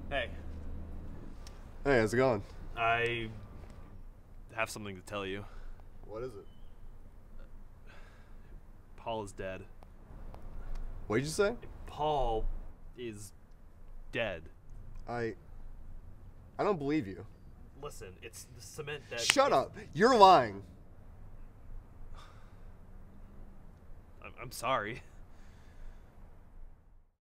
Hey, Hey, how's it going? I have something to tell you. What is it? Paul is dead. What did you say? Paul is dead. I don't believe you. Listen, it's the cement that... Shut up! You're lying. I'm sorry.